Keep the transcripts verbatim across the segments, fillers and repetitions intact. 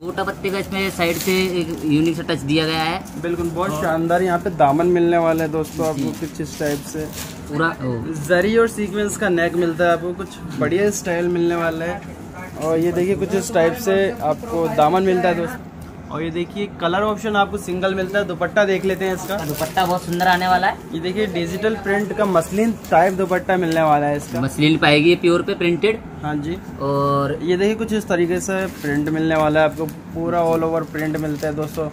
गोटा पत्ते का इसमें साइड से एक यूनिक सा टच दिया गया है। बिल्कुल बहुत शानदार। यहाँ पे दामन मिलने वाला है दोस्तों आपको कुछ इस टाइप से, पूरा जरी और सीक्वेंस का नेक मिलता है आपको, कुछ बढ़िया स्टाइल मिलने वाला है। और ये देखिए कुछ इस टाइप से आपको दामन मिलता है दोस्तों। और ये देखिए कलर ऑप्शन आपको सिंगल मिलता है। दुपट्टा देख लेते हैं इसका। दुपट्टा बहुत सुंदर आने वाला है। ये देखिए डिजिटल प्रिंट का मसलिन टाइप दुपट्टा मिलने वाला है इसका। मसलिन पाएगी प्योर पे प्रिंटेड। हाँ जी। और ये देखिए कुछ इस तरीके से प्रिंट मिलने वाला है आपको, पूरा ऑल ओवर प्रिंट मिलता है दोस्तों।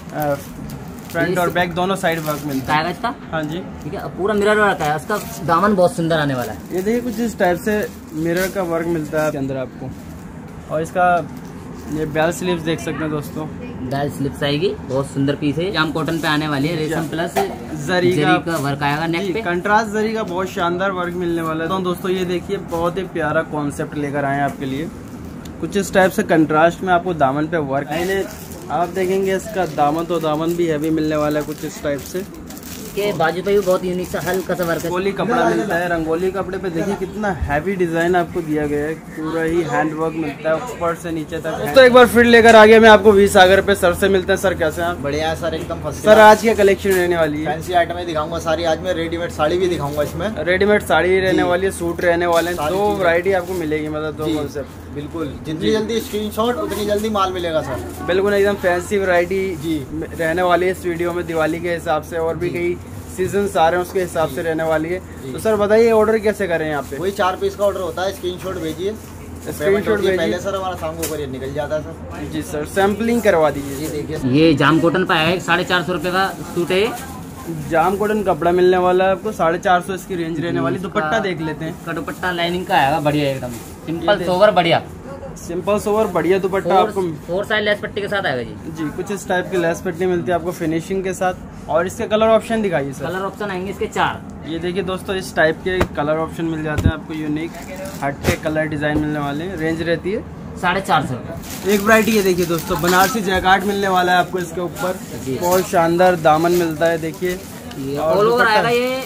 फ्रंट और बैक दोनों साइड वर्क मिलता है इसका। हाँ जी ठीक है, पूरा मिरर वर्क है इसका। दामन बहुत सुंदर आने वाला है। ये देखिए कुछ इस टाइप से मिरर का वर्क मिलता है इसके अंदर आपको। और इसका ये बेल स्लीव्स देख सकते हैं दोस्तों। बेल स्लीव्स आएगी, बहुत सुंदर पीस है। जाम कॉटन पे आने वाली है, रेशम प्लस जरी का, का वर्क आएगा नेक पे। कंट्रास्ट जरी का बहुत शानदार वर्क मिलने वाला है। तो दोस्तों ये देखिए बहुत ही प्यारा कॉन्सेप्ट लेकर आए हैं आपके लिए। कुछ इस टाइप से कंट्रास्ट में आपको दामन पे वर्क है। आप देखेंगे इसका दामन तो दामन भी हैवी मिलने वाला है कुछ इस टाइप से। के बाजू पे भी बहुत यूनिक सा हल्का सा वर्क है। रंगोली कपड़ा मिलता है। रंगोली कपड़े पे देखिए कितना हैवी डिजाइन आपको दिया गया है, पूरा ही हैंड वर्क मिलता है ऊपर से नीचे तक। तो एक बार फिर लेकर आ गया मैं आपको वी सागर पे। सर से मिलते हैं। सर कैसे हैं आप? बढ़िया है सर, एकदम फर्स्ट। सर आज क्या कलेक्शन रहने वाली है? फैंसी आइटम दिखाऊंगा सारी। आज मैं रेडीमेड साड़ी भी दिखाऊंगा। इसमें रेडीमेड साड़ी रहने वाली है, सूट रहने वाले हैं, दो वैरायटी आपको मिलेगी। मतलब दो कॉन्सेप्ट। बिल्कुल, जितनी जल्दी स्क्रीनशॉट उतनी जल्दी माल मिलेगा सर। बिल्कुल एकदम फैंसी वैरायटी जी रहने वाली है इस वीडियो में, दिवाली के हिसाब से। और भी कई सीजन आ रहे हैं उसके हिसाब से रहने वाली है। तो सर बताइए ऑर्डर कैसे करें यहाँ पे? वही चार पीस का ऑर्डर होता है। स्क्रीनशॉट भेजिए, स्क्रीनशॉट भेजिए पहले सर, हमारा शाम को करियर निकल जाता है सर। जी सर, सैम्पलिंग करवा दीजिए। जी देखिए ये जाम कॉटन पे आएगा, साढ़े चार सौ रुपए का सूट है। जाम कॉटन कपड़ा मिलने वाला है आपको, साढ़े चार सौ इसकी रेंज रहने वाली। दुपट्टा देख लेते हैं। इसका दुपट्टा लाइनिंग का आएगा, बढ़िया एकदम सिंपल सोवर, बढ़िया सिंपल सोवर बढ़िया दुपट्टा आपको। फोर साइड लेस पट्टी के साथ आएगा जी। जी कुछ इस टाइप की लेस पट्टी मिलती है आपको फिनिशिंग के साथ। और इसके कलर ऑप्शन दिखाइए सर। कलर ऑप्शन आएंगे इसके चार। ये देखिए दोस्तों इस टाइप के कलर ऑप्शन मिल जाते हैं आपको, यूनिक हटके कलर डिजाइन मिलने वाले हैं। रेंज रहती है साढ़े चार सौ। एक वैरायटी ये देखिए दोस्तों, बनारसी जैकार्ड मिलने वाला है आपको इसके ऊपर। बहुत शानदार दामन मिलता है। देखिए ऑल ओवर आएगा, ये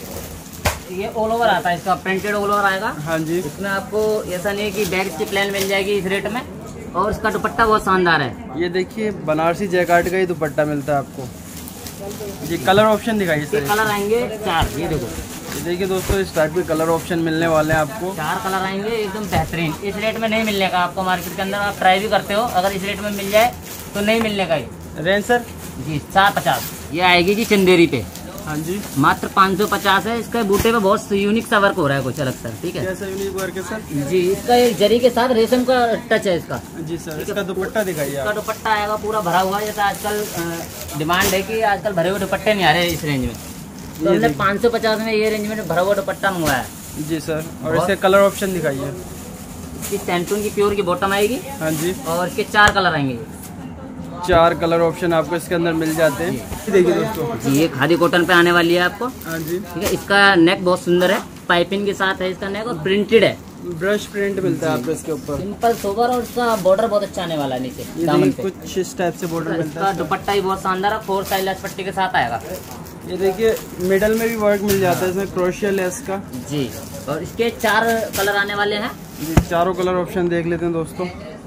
ये ऑल ओवर आता है, इसका प्रिंटेड ऑल ओवर आएगा। हाँ जी। इसमें आपको ऐसा नहीं है कि बैग की प्लेन मिल जाएगी इस रेट में। और इसका दुपट्टा बहुत शानदार है। ये देखिए बनारसी जैकार्ड का ही दुपट्टा मिलता है आपको जी। कलर ऑप्शन दिखाइए सर। कलर आएंगे चार। ये देखो, ये देखिए दोस्तों इस टाइप के कलर ऑप्शन मिलने वाले हैं आपको। चार कलर आएंगे एकदम बेहतरीन। इस रेट में नहीं मिलने का आपको मार्केट के अंदर। आप ट्राई भी करते हो, अगर इस रेट में मिल जाए तो नहीं मिलने का। ये रेंज सर जी चार पचास। ये आएगी जी चंदेरी पे। हाँ जी। मात्र पाँच सौ पचास है। इसका बूटे पे बहुत यूनिक सा वर्क हो रहा है कुछ अलग सर। ठीक है, कैसा यूनिक वर्क है सर? जी इसका एक जरी के साथ रेशम का टच है इसका। जी सर। इसका दुपट्टा दिखाइए। इसका दुपट्टा आएगा पूरा भरा हुआ। जैसा आजकल डिमांड है कि आजकल भरे हुए दुपट्टे नहीं आ रहे इस रेंज में, तो हमने पाँच सौ पचास में ये रेंज में भरा हुआ दुपट्टा मंगवाया है। जी सर। और इसके कलर ऑप्शन दिखाइए। इसकी सैंटून की प्योर की बॉटम आएगी। हाँ जी। और इसके चार कलर आएंगे। चार कलर ऑप्शन आपको इसके अंदर मिल जाते हैं। देखिए दोस्तों जी ये खादी कॉटन पे आने वाली है आपको। हाँ जी। ठीक है, इसका नेक बहुत सुंदर है, पाइपिंग के साथ है इसका नेक और प्रिंटेड है। ब्रश प्रिंट मिलता है आपको इसके ऊपर। Simple sober. और इसका बॉर्डर बहुत अच्छा आने वाला है नीचे दामन पे। कुछ इस टाइप से बॉर्डर मिलता है। इसका दुपट्टा भी बहुत शानदार है, फोर साइड लेस पट्टी के साथ आएगा। ये देखिए मिडल में भी वर्क मिल जाता है इसमें, क्रोशिया लेस का जी। और इसके चार कलर आने वाले हैं जी। चारों कलर ऑप्शन देख लेते हैं दोस्तों।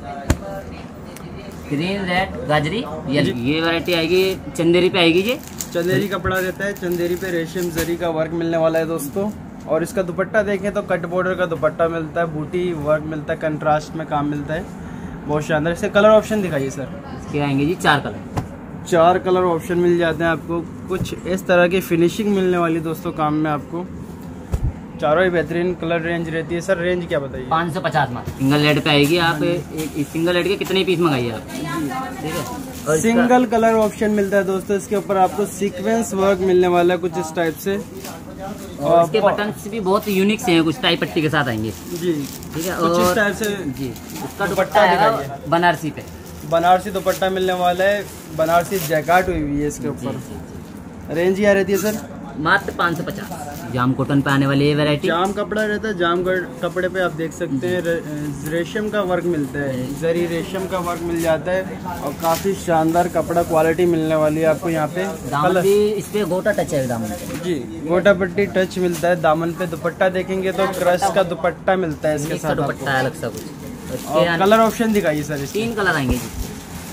ग्रीन, रेड, गाजरी, येलो। ये वैरायटी आएगी चंदेरी पे आएगी जी। चंदेरी कपड़ा रहता है, चंदेरी पे रेशम जरी का वर्क मिलने वाला है दोस्तों। और इसका दुपट्टा देखें तो कट बॉर्डर का दुपट्टा मिलता है, बूटी वर्क मिलता है, कंट्रास्ट में काम मिलता है, बहुत शानदार। इसके कलर ऑप्शन दिखाइए सर। इसके आएंगे जी चार कलर। चार कलर ऑप्शन मिल जाते हैं आपको। कुछ इस तरह की फिनिशिंग मिलने वाली दोस्तों काम में आपको। चारों ही बेहतरीन कलर रेंज रहती है। सर रेंज क्या बताइए? पाँच सौ पचास में सिंगल लेड पे आएगी। आप एक सिंगल लेड के कितने पीस मंगाइए आप? ठीक है। और सिंगल कलर ऑप्शन मिलता है दोस्तों। इसके ऊपर आपको सीक्वेंस वर्क मिलने वाला है कुछ इस टाइप से। और इसके बटन भी बहुत यूनिक से हैं, कुछ टाई पट्टी के साथ आएंगे जी। ठीक है। कुछ और इस टाइप से जी इसका दुपट्टा आएगा बनारसी पे। बनारसी दुपट्टा मिलने वाला है, बनारसी जैकार्ड हुई हुई है इसके ऊपर। रेंज क्या रहती है सर? मात्र पाँच सौ पचास। जाम कॉटन पे आने वाली ये वैरायटी। जाम कपड़ा रहता है, जाम कपड़े पे आप देख सकते हैं रेशम का वर्क मिलता है, जरी रेशम का वर्क मिल जाता है। और काफी शानदार कपड़ा क्वालिटी मिलने वाली है आपको यहाँ पे। दामन भी इस पे गोटा टच है दामन पे। जी गोटा पट्टी टच मिलता है दामन पे। दुपट्टा देखेंगे तो क्रश का दुपट्टा मिलता है इसके साथ। दुपट्टा अलग सा कुछ। और कलर ऑप्शन दिखाइए सर। तीन कलर आएंगे जी।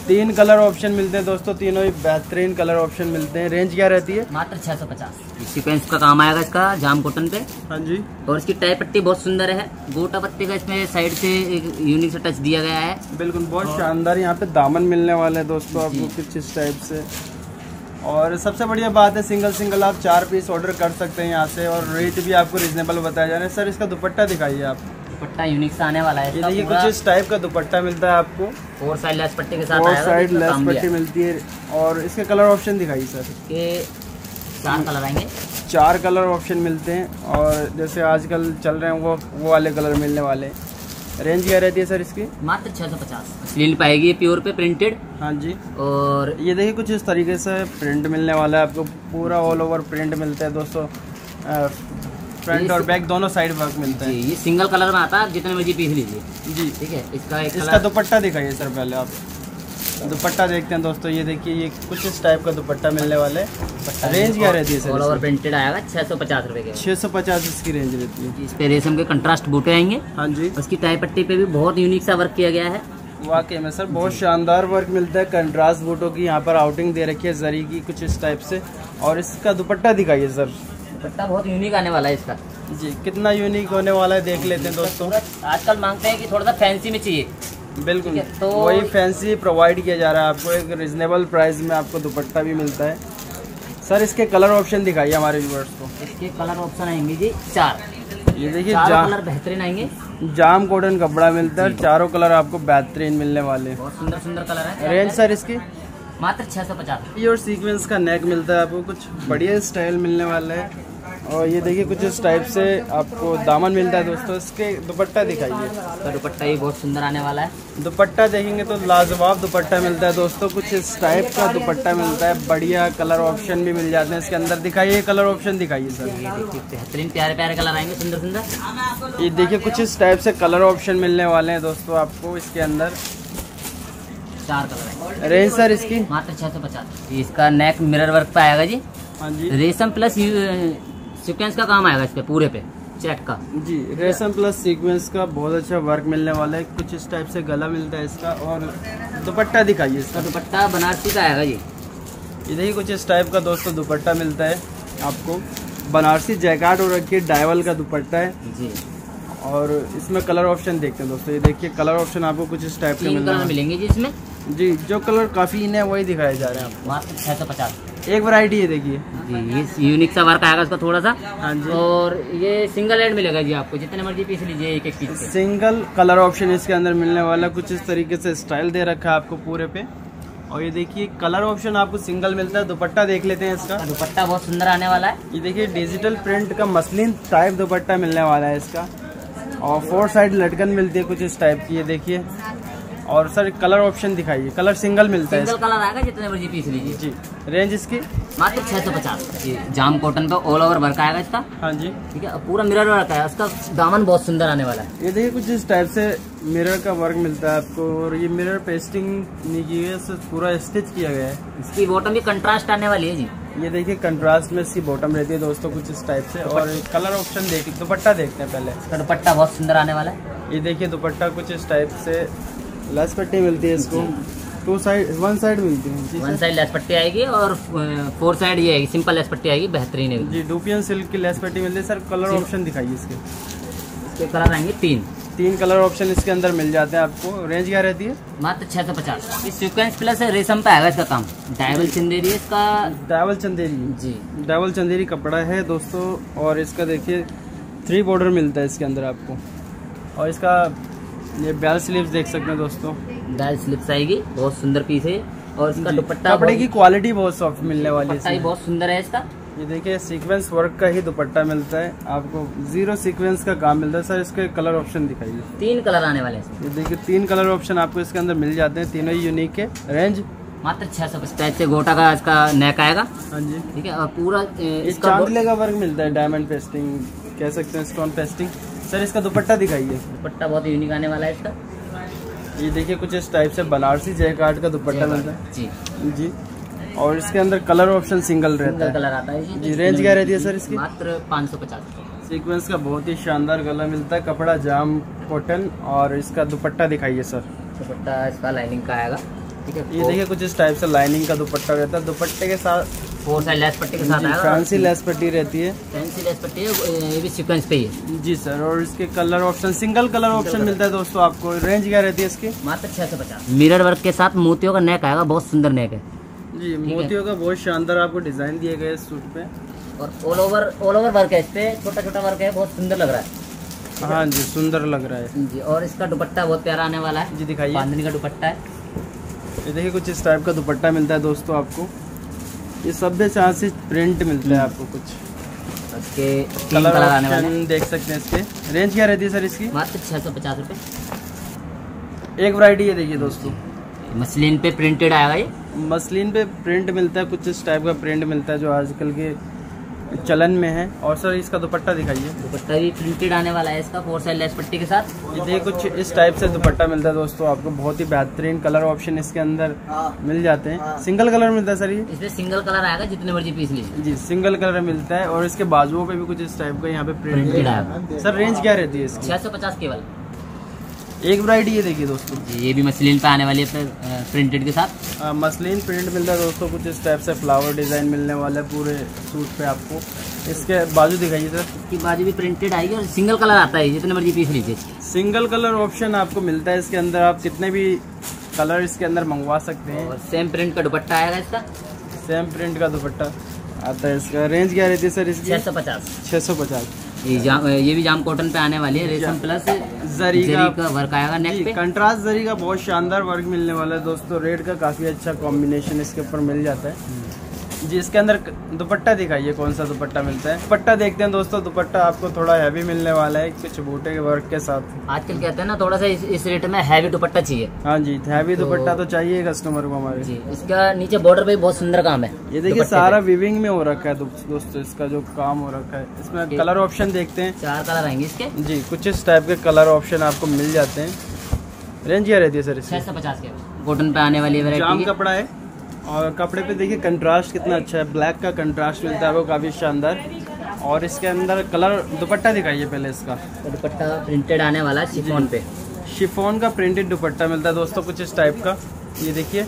तीन कलर ऑप्शन मिलते हैं दोस्तों, तीनों ही बेहतरीन कलर ऑप्शन मिलते हैं। रेंज क्या रहती है? मात्र छह सौ पचास। सीक्वेंस का काम आएगा इसका जाम कॉटन पे। हाँ जी। और इसकी टाई पट्टी बहुत सुंदर है, गोटा पत्ती का इसमें साइड से एक यूनिक सा टच दिया गया है। बिल्कुल बहुत शानदार यहाँ पे दामन मिलने वाले हैं दोस्तों आपको कुछ इस टाइप से। और सबसे बढ़िया बात है सिंगल सिंगल आप चार पीस ऑर्डर कर सकते हैं यहाँ से, और रेट भी आपको रिजनेबल बताया जा रहा है। सर इसका दुपट्टा दिखाइए आप। दुपट्टा यूनिक सा आने वाला है। ये देखिए कुछ इस टाइप का दुपट्टा मिलता है आपको, फोर साइड लेस पट्टी के साथ फोर आएगा, साइड जिसमें लेस काम भी पट्टी है। मिलती है। और इसके कलर ऑप्शन दिखाइए सर। ये चार कलर आएंगे, चार कलर ऑप्शन मिलते हैं, और जैसे आजकल चल रहे हैं वो वो वाले कलर मिलने वाले हैं। रेंज क्या रहती है सर इसकी? मात्र छह सौ पचास। स्लील पाएगी प्योर पे प्रिंटेड। हाँ जी। और ये देखिए कुछ इस तरीके से प्रिंट मिलने वाला है आपको, पूरा ऑल ओवर प्रिंट मिलता है दोस्तों। फ्रंट और बैक दोनों साइड वर्क मिलता है। ये सिंगल कलर में आता है, आप जितने मर्जी पीस लीजिए। जी ठीक है। इसका एक इसका कलर दुपट्टा दिखाइए सर, पहले आप दुपट्टा देखते हैं दोस्तों। ये देखिए ये कुछ इस टाइप का दुपट्टा मिलने वाला है। रेंज क्या रहती है सर? ऑल ओवर प्रिंटेड आएगा, छह सौ पचास रुपए के। छः सौ पचास इसकी रेंज रहती है। इस पे रेशम के कंट्रास्ट बूटे आएंगे। हाँ जी। उसकी टाई पट्टी पे भी बहुत यूनिक सा वर्क किया गया है। वाकई में सर बहुत शानदार वर्क मिलता है। कंट्रास्ट बूटों की यहाँ पर आउटिंग दे रखी है जरी की कुछ इस टाइप से। और इसका दुपट्टा दिखाइए सर। दुपट्टा बहुत यूनिक आने वाला है इसका। जी कितना यूनिक होने वाला है देख लेते हैं दोस्तों। आजकल मांगते हैं कि थोड़ा सा फैंसी में चाहिए। बिल्कुल, ठीक है, तो वही फैंसी प्रोवाइड किया जा रहा है आपको, एक रिजनेबल प्राइस में आपको दुपट्टा भी मिलता है। सर इसके कलर ऑप्शन दिखाइए हमारे व्यूअर्स को। इसके कलर ऑप्शन आएंगे जी चार। ये देखिए चार जा, कलर बेहतरीन आएंगे। जाम कॉटन कपड़ा मिलता है, चारों कलर आपको बेहतरीन मिलने वाले हैं। बहुत सुंदर सुंदर कलर है। रेंज सर इसकी? मात्र छह सौ पचास। ये और सीक्वेंस का नेक मिलता है आपको, कुछ बढ़िया स्टाइल मिलने वाला है। और ये देखिए कुछ इस टाइप से आपको दामन मिलता है दोस्तों। इसके दुपट्टा दिखाइए। इसका दुपट्टा ही बहुत सुंदर आने वाला है। दुपट्टा देखेंगे तो लाजवाब दुपट्टा मिलता है दोस्तों, कुछ इस टाइप का दुपट्टा मिलता है। बढ़िया कलर ऑप्शन भी मिल जाते हैं इसके अंदर। दिखाइए कलर ऑप्शन दिखाइए सर। ये देखिए बेहतरीन प्यारे प्यारे कलर आएंगे, सुंदर सुंदर। ये देखिए कुछ इस टाइप से कलर ऑप्शन मिलने वाले हैं दोस्तों आपको इसके अंदर। चार कलर आएंगे। रेंज सर इसकी? मात्र छह सौ पचास। इसका नेक मिरर वर्क पे आएगा जी। हाँ जी। रेशम प्लस सीक्वेंस का काम आएगा इस पे पूरे पे चेक का। जी रेशम प्लस सीक्वेंस का बहुत अच्छा वर्क मिलने वाला है। कुछ इस टाइप से गला मिलता है इसका। और दुपट्टा दिखाइए इसका। दुपट्टा बनारसी का आएगा जी। ये देखिए कुछ इस टाइप का दोस्तों दुपट्टा मिलता है आपको। बनारसी जैकार्ड और रखिए डायवल का दुपट्टा है जी। और इसमें कलर ऑप्शन देखते हैं दोस्तों। ये देखिए कलर ऑप्शन आपको कुछ इस टाइप के तीन कलर मिलेंगे जी इसमें। जी जो कलर काफी इन है वही दिखाए जा रहे हैं आपको। मात्र छह सौ पचास। एक वैरायटी है देखिए जी, ये यूनिक सा वर्क आएगा इसका थोड़ा सा। हाँ जी। और ये सिंगल हेड मिलेगा जी आपको, जितने मर्जी पीस लीजिए एक एक पीस। सिंगल कलर ऑप्शन इसके अंदर मिलने वाला। कुछ इस तरीके से स्टाइल दे रखा है आपको पूरे पे। और ये देखिए कलर ऑप्शन आपको सिंगल मिलता है। दुपट्टा देख लेते हैं इसका। दुपट्टा बहुत सुंदर आने वाला है। ये देखिए डिजिटल प्रिंट का मसलिन टाइप दुपट्टा मिलने वाला है इसका। और फोर साइड लटकन मिलती है कुछ इस टाइप की। ये देखिए। और सर कलर ऑप्शन दिखाइए। कलर सिंगल मिलता है। सिंगल कलर आएगा, जितने मर्जी पीस लीजिए। जी रेंज इसकी? मात्र छह सौ पचास। ये जाम कॉटन पे ऑल ओवर वर्क आएगा इसका। हाँ जी। ठीक है, पूरा मिरर वर्क है उसका। दामन बहुत सुंदर आने वाला है। ये देखिए कुछ इस टाइप से मिरर का वर्क मिलता है आपको। और ये मिरर पेस्टिंग नहीं की है, सिर्फ पूरा स्टिच किया गया है। इसकी बॉटम भी कंट्रास्ट आने वाली है जी। ये देखिए कंट्रास्ट में इसकी बॉटम रहती है दोस्तों कुछ इस टाइप से। और कलर ऑप्शन देखिए। दुपट्टा देखते हैं पहले। इसका दुपट्टा बहुत सुंदर आने वाला है। ये देखिए दुपट्टा कुछ इस टाइप से लेस पट्टी मिलती है इसको। टू साइड वन साइड मिलती है। वन साइड लेस पट्टी आएगी और फोर साइड ये आएगी, सिंपल लेस पट्टी आएगी, बेहतरीन है जी। डूपियन सिल्क की लेस पट्टी मिलती है। सर कलर ऑप्शन दिखाइए इसके। इसके कलर आएंगे तीन। तीन कलर ऑप्शन इसके अंदर मिल जाते हैं आपको। रेंज क्या रहती है? मात्र छह सौ पचास। इस सीक्वेंस प्लस रेशम पे आएगा इसका काम। डायवल चंदेरी है इसका। डायवल चंदेरी जी। डायवल चंदेरी कपड़ा है दोस्तों। और इसका देखिए थ्री बॉर्डर मिलता है इसके अंदर आपको। और इसका ये बेल स्लीव्स देख सकते हैं दोस्तों। बेल स्लीव्स आएगी, बहुत सुंदर पीस है। और इसका दुपट्टा कपड़े की क्वालिटी बहुत सॉफ्ट मिलने वाली है। बहुत सुंदर है इसका। ये देखिए सीक्वेंस वर्क का ही दुपट्टा मिलता है आपको। जीरो सीक्वेंस का काम मिलता है। सर इसके कलर ऑप्शन दिखाइए। तीन कलर आने वाले हैं। ये देखिए तीन कलर ऑप्शन आपको इसके अंदर मिल जाते हैं, तीनों ही यूनिक है। रेंज? मात्र छह सौ पचास से गोटा का इसका नेक आएगा। हाँ जी। ठीक है। और पूरा इसका चांदले का वर्क मिलता है, डायमंड पेस्टिंग कह सकते हैं, स्टोन पेस्टिंग। सर इसका दुपट्टा दिखाइए। दुपट्टा बहुत यूनिक आने वाला है इसका। ये देखिए कुछ इस टाइप से बनारसी जैकार्ड का दुपट्टा मिलता है जी। जी। और इसके अंदर कलर ऑप्शन सिंगल रहता है। कलर आता है जी। जी रेंज क्या रहती है सर इसकी? मात्र पाँच सौ पचास। सीक्वेंस का बहुत ही शानदार गला मिलता है। कपड़ा जाम कॉटन। और इसका दुपट्टा दिखाइए सर। दुपट्टा इसका लाइनिंग का आएगा। ठीक है। ये देखिए कुछ इस टाइप से लाइनिंग का दुपट्टा रहता है, दुपट्टे के साथ फोर साइड लेस पट्टी के साथ आएगा। फैंसी लेस पट्टी रहती है, फैंसी लेस पट्टी है, ये भी सीक्वेंस पे ही है। जी सर। और इसके colour option, single colour option मिलता है दोस्तों आपको। रेंज क्या रहती है इसकी? मात्र छह सौ पचास। मिरर वर्क के साथ मोतियों का नेक आएगा, बहुत सुंदर नेक है जी। मोतियों का बहुत शानदार आपको डिजाइन दिए गए इस सूट पे, और all over all over work है इस पे, छोटा छोटा वर्क है, बहुत सुंदर लग रहा है। हाँ जी, सुंदर लग रहा है जी। और इसका दुपट्टा बहुत प्यारा आने वाला है जी। दिखाइए, बांधनी का दुपट्टा है। ये देखिए कुछ इस टाइप का दुपट्टा मिलता है दोस्तों आपको। ये सब भी चांस से प्रिंट मिलता है आपको। कुछ इसके तीन कलर कलर आने वाले हैं। ऑप्शन देख सकते हैं इसके। रेंज क्या रहती है सर इसकी? मात्र छह सौ पचास रुपये। एक वैरायटी ये देखिए दोस्तों, मसलिन पे प्रिंटेड आएगा ये। मसलिन पे प्रिंट मिलता है, कुछ इस टाइप का प्रिंट मिलता है जो आजकल के चलन में है। और सर इसका दुपट्टा दिखाइए। दुपट्टा भी प्रिंटेड आने वाला है इसका, फोर साइड लेस पट्टी के साथ। ये देखिए कुछ इस टाइप से दुपट्टा मिलता है दोस्तों आपको। बहुत ही बेहतरीन कलर ऑप्शन इसके अंदर मिल जाते हैं। सिंगल कलर मिलता है सर ये? इसमें सिंगल कलर आएगा, जितने मर्जी पीस लीजिए जी, सिंगल कलर मिलता है। और इसके बाजुओं पे भी कुछ इस टाइप का यहाँ पे प्रिंट प्रिंटेड आएगा। सर रेंज क्या रहती है इसकी? छह सौ पचास केवल। एक वैरायटी ये देखिए दोस्तों, जी, ये भी मसलिन पे आने वाली है प्रिंटेड के साथ। आ, मसलिन प्रिंट मिलता है दोस्तों। कुछ इस टाइप से फ्लावर डिजाइन मिलने वाला है पूरे सूट पे आपको। इसके बाजू दिखाइए सर। इसकी बाजू भी प्रिंटेड आएगी, और सिंगल कलर आता है, जितने मर्जी पीस लीजिए। सिंगल कलर ऑप्शन आपको मिलता है इसके अंदर। आप कितने भी कलर इसके अंदर मंगवा सकते हैं। और सेम प्रिंट का दुपट्टा आएगा इसका। सेम प्रिंट का दुपट्टा आता है इसका। रेंज क्या रहती है सर इसकी? छह सौ पचास। छः सौ पचास। ये जाम ये भी जाम कॉटन पे आने वाली है, रेशम प्लस जरी जरी का, का वर्क आएगा नेक पे। कंट्रास्ट जरी का बहुत शानदार वर्क मिलने वाला है दोस्तों। रेड का काफी अच्छा कॉम्बिनेशन इसके ऊपर मिल जाता है जी। इसके अंदर दुपट्टा दिखाइए, कौन सा दुपट्टा मिलता है। दुपट्टा देखते हैं दोस्तों। दुपट्टा आपको थोड़ा हैवी मिलने वाला है, कुछ बूटे के वर्क के साथ। आजकल कहते हैं ना, थोड़ा सा इस, इस रेट में हैवी दुपट्टा चाहिए। हाँ जी, हैवी तो, दुपट्टा तो चाहिए कस्टमर को हमारे जी। इसका नीचे बॉर्डर पे बहुत सुंदर काम है। ये देखिए सारा विविंग में हो रखा है दोस्तों, इसका जो काम हो रखा है। इसमें कलर ऑप्शन देखते हैं। चार कलर आएंगे इसके जी। कुछ इस टाइप के कलर ऑप्शन आपको मिल जाते हैं। रेंज क्या रहती है सर इसकी? छह सौ पचास के कॉटन पे आने वाली जाम वैरायटी। कपड़ा है, और कपड़े पे देखिए कंट्रास्ट कितना अच्छा है। ब्लैक का कंट्रास्ट मिलता है वो काफी शानदार। और इसके अंदर कलर, दुपट्टा दिखाइए पहले इसका। दुपट्टा प्रिंटेड आने वाला है शिफॉन पे। शिफॉन का प्रिंटेड दुपट्टा मिलता है दोस्तों, कुछ इस टाइप का। ये देखिए।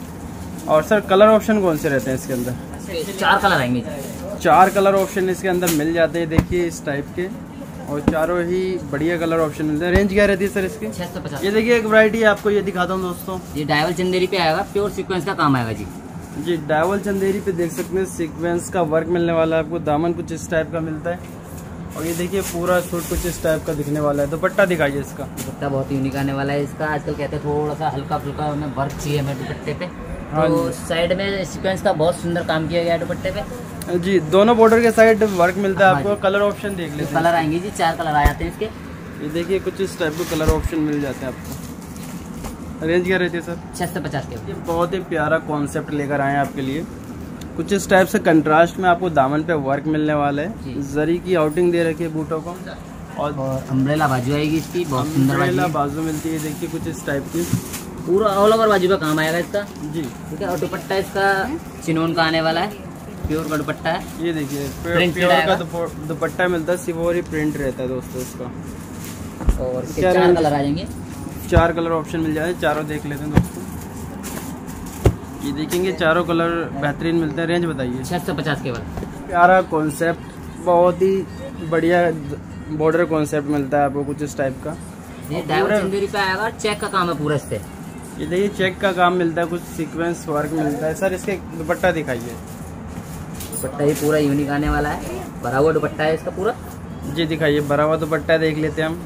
और सर कलर ऑप्शन कौन से रहते हैं इसके अंदर? चार कलर आएंगे। चार कलर ऑप्शन इसके अंदर मिल जाते हैं, देखिए इस टाइप के। और चारों ही बढ़िया कलर ऑप्शन मिलते हैं। रेंज क्या रहती है सर इसकी? छह सौ पचास। ये देखिए एक वैरायटी आपको ये दिखाता हूँ दोस्तों। ये डायवल चंदेरी पे आएगा, प्योर सीक्वेंस का काम आएगा जी। जी, डायवल चंदेरी पे देख सकते हैं सीक्वेंस का वर्क मिलने वाला है आपको। दामन कुछ इस टाइप का मिलता है। और ये देखिए पूरा सूट कुछ इस टाइप का दिखने वाला है। दुपट्टा दिखाइए इसका। दुपट्टा बहुत यूनिक आने वाला है इसका। आजकल कहते हैं थोड़ा सा हल्का फुल्का हमें वर्क चाहिए हमें दुपट्टे पे। हाँ तो साइड में सीक्वेंस का बहुत सुंदर काम किया गया है दुपट्टे पे जी। दोनों बॉर्डर के साइड वर्क मिलता है हाँ आपको। जी। कलर ऑप्शन देख लेते हैं। कलर आएंगे जी, चार कलर आ जाते हैं इसके। ये देखिए कुछ इस टाइप के कलर ऑप्शन मिल जाते हैं आपको। रेंज क्या रहती है सर? छह सौ पचास के। ये बहुत ही प्यारा कॉन्सेप्ट लेकर आए हैं आपके लिए। कुछ इस टाइप से कंट्रास्ट में आपको दामन पे वर्क मिलने वाला है। जरी की आउटिंग दे रखी है बूटों को। और, और अम्ब्रेला बाजू आएगी इसकी, बहुत सुंदर अम्ब्रेला बाजू। बाजू मिलती है। देखिए कुछ इस टाइप की पूरा ऑल ओवर बाजू का काम आएगा इसका जी। ठीक है। और दुपट्टा इसका चिनोन का आने वाला है, प्योर का दुपट्टा है। ये देखिए Print प्योर आएगा। का दुप- दुपट्टा मिलता है। सिवोरी प्रिंट रहता है दोस्तों इसका। और इसके क्या चार रेंज? कलर आ जाएंगे। चार कलर ऑप्शन मिल जाए, चारों देख लेते हैं दोस्तों। ये देखेंगे चारों कलर बेहतरीन मिलते हैं। रेंज बताइए। छह सौ पचास केवल। प्यारा कॉन्सेप्ट, बहुत ही बढ़िया बॉर्डर कॉन्सेप्ट मिलता है आपको कुछ इस टाइप का। ये डायवल चंदेरी पे आएगा, चेक का काम है पूरा इस पे। ये देखिए चेक का काम मिलता है, कुछ सीक्वेंस वर्क मिलता है। सर इसके दुपट्टा दिखाइए। दुपट्टा ये पूरा यूनिक आने वाला है, भरा हुआ दुपट्टा है इसका पूरा। जी दिखाइए, भरा हुआ दुपट्टा देख लेते हैं हम।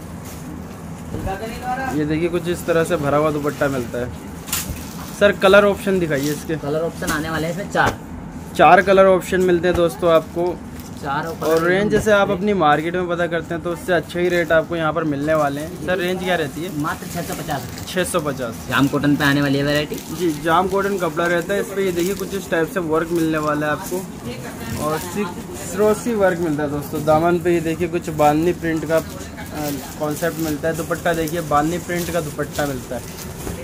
ये देखिए कुछ इस तरह से भरा हुआ दुपट्टा मिलता है। सर कलर ऑप्शन दिखाइए इसके। कलर ऑप्शन आने वाले हैं इसमें चार चार कलर ऑप्शन मिलते हैं दोस्तों आपको। चार और रेंज जैसे आप अपनी मार्केट में पता करते हैं तो उससे अच्छे ही रेट आपको यहाँ पर मिलने वाले हैं। सर रेंज क्या रहती है? मात्र छह सौ पचास। छः सौ पचास। जाम कॉटन पे आने वाली है वैरायटी जी, जाम कॉटन कपड़ा रहता है इस पे। ये देखिए कुछ इस टाइप से वर्क मिलने वाला है आपको। और सिरोसी वर्क मिलता है दोस्तों दामन पे। ये देखिए कुछ बांधनी प्रिंट का कॉन्सेप्ट मिलता है। दुपट्टा देखिए बांधनी प्रिंट का दुपट्टा मिलता है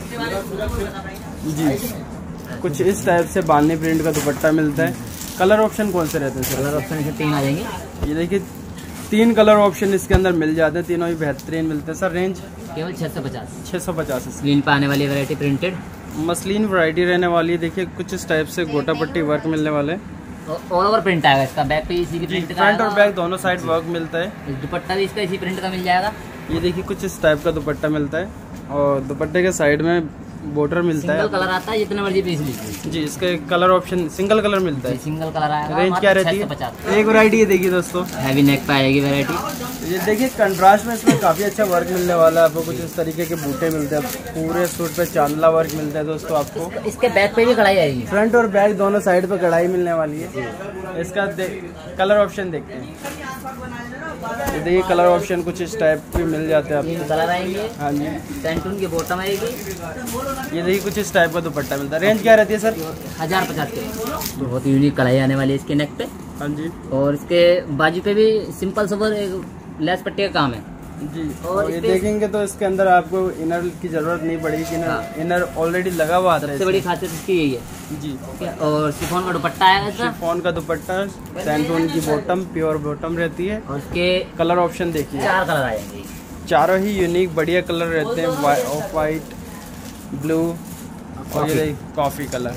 जी। कुछ इस टाइप से बांधनी प्रिंट का दुपट्टा मिलता है। कलर ऑप्शन कौन से रहते हैं सर? कलर ऑप्शन इसमें तीन आ जाएंगे। ये देखिए तीन कलर ऑप्शन इसके अंदर मिल जाते हैं, तीनों ही बेहतरीन मिलते हैं। सर रेंज केवल छह सौ पचास। छः सौ पचास। स्क्रीन पे आने वाली वैरायटी प्रिंटेड मसलिन वैरायटी रहने वाली है। देखिए कुछ इस टाइप से गोटा पट्टी वर्क मिलने वाला है। ऑल ओवर प्रिंट आएगा इसका, बैक पे इसी की प्रिंट का फ्रंट और बैक दोनों साइड वर्क मिलता है। दुपट्टा भी इसका इसी प्रिंट का मिल जाएगा। ये देखिए कुछ इस टाइप का दुपट्टा मिलता है और दुपट्टे के साइड में बॉर्डर मिलता है। सिंगल कलर आता है, जितने मर्जी पीस लीजिए जी। इसका कलर ऑप्शन सिंगल कलर मिलता है। सिंगल कलर आएगा। रेंज क्या रहती है? एक वैरायटी है देखिए दोस्तों, हैवी नेक पे आएगी वैरायटी। ये देखिए कंट्रास्ट में इसमें काफी अच्छा वर्क मिलने वाला है आपको। कुछ इस तरीके के बूटे मिलते हैं, पूरे सूट पे चांदला वर्क मिलता है दोस्तों आपको। इसके बैक पे भी कढ़ाई आएगी, फ्रंट और बैक दोनों साइड पे कढ़ाई मिलने वाली है। इसका कलर ऑप्शन देखते हैं। ये देखिए कलर ऑप्शन कुछ इस टाइप के मिल जाते हैं तीन आपको। कलर आएंगे। हाँ जी। सेंटून की बॉटम आएगी। ये देखिए कुछ इस टाइप का दुपट्टा मिलता है। रेंज क्या रहती है सर? हजार पचास के। तो बहुत यूनिक कढ़ाई आने वाली है इसके नेक पे। हाँ जी। और इसके बाजू पे भी सिंपल सोबर एक लेस पट्टी का काम है जी। और और ये देखेंगे तो इसके अंदर आपको इनर की जरूरत नहीं पड़ेगी कि हाँ। इनर ऑलरेडी लगा हुआ आता है। सबसे बड़ी खासियत इसकी यही है जी। ठीक है। और शिफॉन का दुपट्टा आएगा इसका। शिफॉन का दुपट्टा, सैंटून की बॉटम, प्योर बॉटम रहती है। और इसके कलर ऑप्शन देखिए, चार कलर आएंगे। चारों ही यूनिक बढ़िया कलर रहते हैं। ऑफ वाइट, ब्लू और ये कॉफी कलर।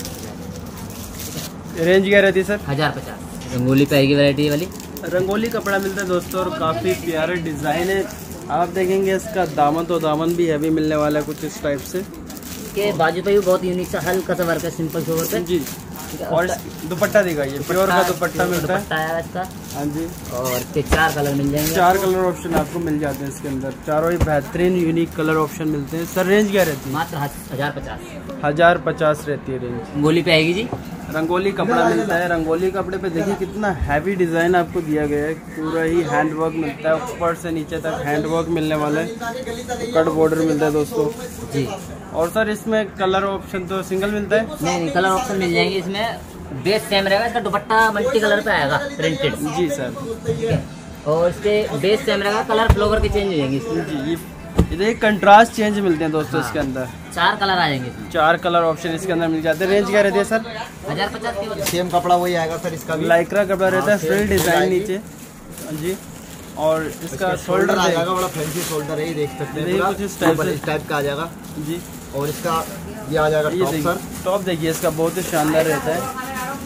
रेंज क्या रहती है सर? हजार पचास। रंगोली पे आएगी वैरायटी वाली। रंगोली कपड़ा मिलता है दोस्तों और काफ़ी प्यारे डिज़ाइन है। आप देखेंगे इसका दामन तो दामन भी हैवी मिलने वाला है कुछ इस टाइप से। के बाजू पे भी बहुत यूनिक सा हल्का सा वर्क है सिंपल सोबर पे जी। और दुपट्टा दिखाइए, प्योर का दुपट्टा मिलता है। दुपट्टा आएगा इसका। हाँ जी। और इसके चार कलर मिल जाएंगे। चार कलर ऑप्शन आपको मिल जाते हैं इसके अंदर। चारों ही बेहतरीन यूनिक कलर ऑप्शन मिलते हैं। सर रेंज क्या रहती है? मात्र हजार पचास। हजार पचास रहती है रेंज। रंगोली पे आएगी जी। रंगोली कपड़ा मिलता है। रंगोली कपड़े पे देखिए कितना हैवी डिजाइन आपको दिया गया है। पूरा ही हैंड वर्क मिलता है, ऊपर से नीचे तक हैंड वर्क मिलने वाला है। कट बॉर्डर मिलता है दोस्तों जी। और सर इसमें कलर ऑप्शन तो सिंगल मिलता है? नहीं नहीं, कलर ऑप्शन मिल जाएंगे इसमें। बेस सेम रहेगा, इसका दुपट्टा मल्टी कलर पे आएगा प्रिंटेड। जी सर। ठीक है। और इसके बेस सेम रहेगा, कलर फ्लोवर के चेंज हो जाएंगे इसमें। जी। ये ये देखिए कंट्रास्ट चेंज मिलते हैं दोस्तों। हाँ। इसके अंदर चार कलर आ जाएंगे इसमें। चार कलर ऑप्शन इसके अंदर मिल जाते हैं। रेंज क्या रहती है सर? हजार पचास के। सेम कपड़ा वही आएगा सर इसका भी। लाइक्रा कपड़ा रहता है, हाँ, फ्रिल सेम डिजाइन डिजाइन नीचे। जी। और इसका शोल्डर शोल्डर आ जाएगा, बड़ा फैंसी शोल्डर है, ये देख सकते हैं। देखिए पूरा कुछ इस टाइप से। इस टाइप का आ जाएगा। जी। और इसका ये आ जाएगा ये टॉप देखिए सर। टॉप देखिए इसका बहुत ही शानदार रहता है।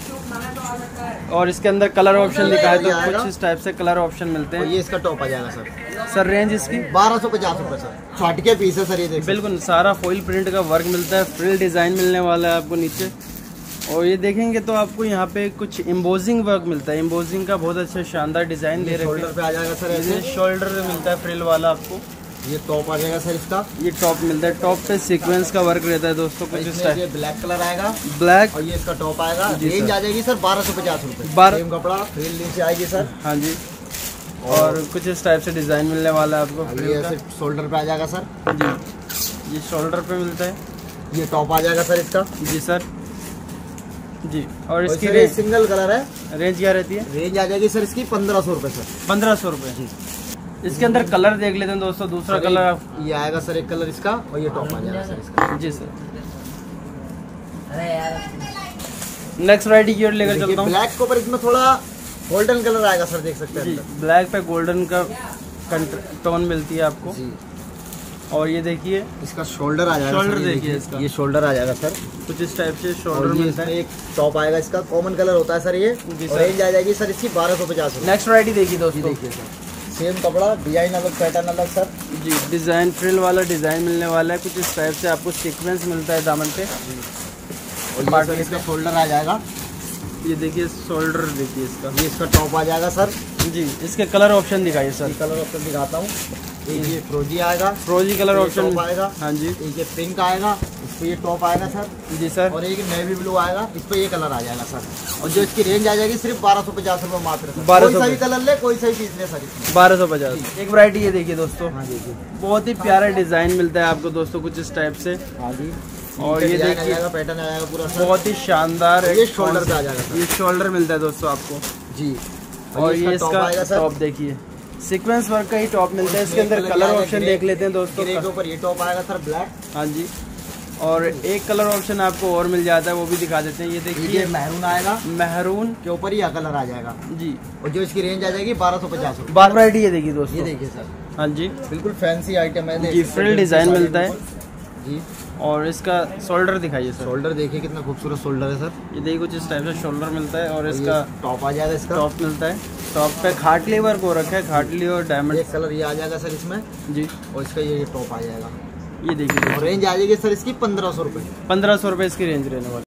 और इसके अंदर कलर ऑप्शन दिखाए तो कुछ इस टाइप से कलर ऑप्शन मिलते और हैं। ये इसका टॉप आ जाएगा सर। सर रेंज इसकी? बारह सौ पचास रुपए सर। छाट के पीस है सर ये देख। बिल्कुल सारा फॉइल प्रिंट का वर्क मिलता है। फ्रिल डिजाइन मिलने वाला है आपको नीचे। और ये देखेंगे तो आपको यहाँ पे कुछ एम्बोजिंग वर्क मिलता है। एम्बोजिंग का बहुत अच्छा शानदार डिजाइन दे रहे शोल्डर पे आ जाएगा सर ऐसे। हैं। शोल्डर मिलता है फ्रिल वाला आपको। ये टॉप आ जाएगा सर इसका। ये टॉप मिलता है। टॉप पे सीक्वेंस का वर्क रहता है दोस्तों कुछ इस इसमें टाइप। ये ब्लैक कलर आएगा ब्लैक। और ये इसका टॉप आएगा। जी रेंज सर। आ जाएगी सर बारह सौ पचास रुपए। बारह- सेम कपड़ा फ्रिल नीचे आएगी सर। हाँ जी। और कुछ इस टाइप से डिजाइन मिलने वाला है आपको ये फ्रिल का। ऐसे शोल्डर पे आ जाएगा सर। जी। ये शोल्डर पे मिलता है। ये टॉप आ जाएगा सर इसका। जी सर। जी। और और इसकी सर ये रेंज सिंगल कलर है। रेंज क्या रहती है? रेंज आ जाएगी सर इसकी पंद्रह सौ रुपए सर। पंद्रह सौ रुपये। इसके अंदर कलर देख लेते हैं दोस्तों। दूसरा सर, कलर एक- ये आएगा सर एक कलर इसका और ये टॉप आ जाएगा सर इसका। जी सर। अरे यार नेक्स्ट वैरायटी की ओर लेकर चलता हूँ। ब्लैक के ऊपर इसमें थोड़ा गोल्डन कलर आएगा सर, देख सकते हैं जी। अंदर। ब्लैक पे गोल्डन का टोन मिलती है आपको। जी। और ये देखिए इसका शोल्डर आ जाएगा शोल्डर सर, ये देखिए इसका। ये शोल्डर आ जाएगा सर। कुछ इस टाइप से और शोल्डर ये मिलता इसमें है। एक टॉप आएगा इसका, कॉमन कलर होता है सर ये। जी और सर। रेंज आ जाएगी सर इसकी बारह सौ पचास रुपये। नेक्स्ट वैरायटी देखिए ये दोस्तों। देखिए सर, सेम कपड़ा, डिजाइन अलग, पैटर्न अलग सर। जी। डिजाइन फ्रिल वाला डिजाइन मिलने वाला है। कुछ इस टाइप से आपको सीक्वेंस मिलता है दामन पे। और ये सर इसका शोल्डर आ जाएगा। ये देखिए शोल्डर देखिए इसका। ये इसका टॉप आ जाएगा सर। जी। इसके कलर ऑप्शन दिखाइए सर। ये कलर ऑप्शन दिखाता हूँ। एक ये फ्रोजी आएगा, फ्रोजी कलर ये ऑप्शन टॉप आएगा। हाँ जी। एक ये पिंक आएगा, इस पे ये टॉप आएगा सर। जी सर। और एक नेवी ब्लू आएगा, इस पे ये कलर आ जाएगा सर। और जो इसकी रेंज आ जाएगी सिर्फ बारह सौ पचास रुपये मात्र सर। बारह कोई सौ सा भी कलर ले, कोई सा भी पीस ले सर इसमें। बारह सौ पचास। एक वैरायटी ये देखिए दोस्तों। हाँ देखिए। बहुत ही प्यारा डिजाइन मिलता है आपको दोस्तों कुछ इस टाइप से। हाँ जी। और ये डिजाइन आ देखिए जाएगा, पैटर्न आ जाएगा पूरा सर। बहुत ही शानदार है। ये शोल्डर पे आ जाएगा सर। ये शोल्डर मिलता है दोस्तों आपको। जी। और ये टॉप आएगा इसका सर। टॉप देखिए, सीक्वेंस वर्क का ही टॉप मिलता है। इसके अंदर कलर ऑप्शन देख लेते हैं दोस्तों। ग्रे के ऊपर ये टॉप आएगा सर, ब्लैक। हाँ जी। और एक कलर ऑप्शन आपको और मिल जाता है, वो भी दिखा देते हैं। ये ये देखिए मैरून आएगा, मेहरून। के ऊपर ही कलर आ जाएगा। जी। और जो इसकी रेंज आ जाएगी बारह सौ पचास रुपये। बार वैरायटी ये देखिए दोस्तों। ये देखिए सर, हाँ जी। बिल्कुल फैंसी आइटम है। जी। फ्रिल डिजाइन मिलता है। जी। और इसका शोल्डर दिखाइए सर। शोल्डर देखिए कितना खूबसूरत शोल्डर है सर। ये देखिए कुछ इस टाइप से शोल्डर मिलता है और इसका टॉप आ जाएगा, इसका टॉप मिलता है। टॉप पे खाटली वर्क हो रखा है, खाटली और डायमंड। एक कलर ये आ जाएगा सर इसमें जी, और इसका ये टॉप आ जाएगा। ये देखिए रेंज आ जाएगी सर इसकी पंद्रह सौ रुपये। पंद्रह सौ रुपये इसकी रेंज रहने वाली।